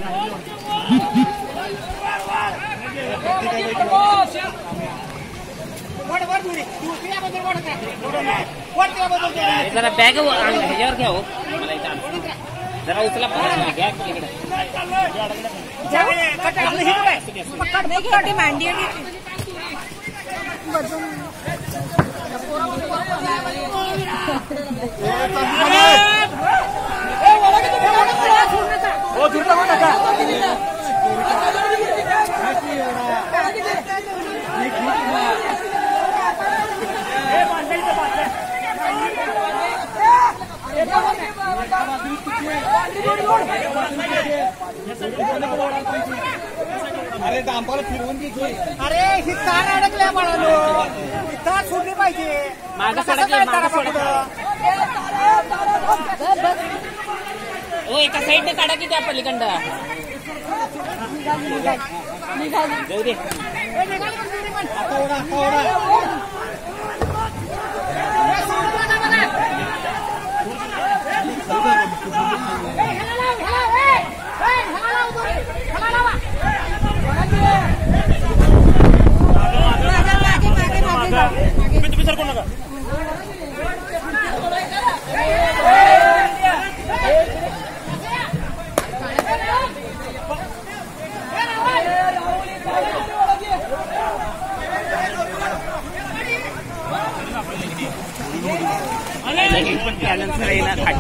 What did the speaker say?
जरा बॅग ह्याच्यावर घ्या हो मला इथं जरा उचला घ्या इकडे मांडी अरे दांपाला फिरवून घ्यायची. अरे ही कार अडकल्या म्हणालो कार सोडली पाहिजे. मागं हो एका साईडने काढा की त्या पलीकडं जाऊ दे. तुम्ही सरकू नका. पण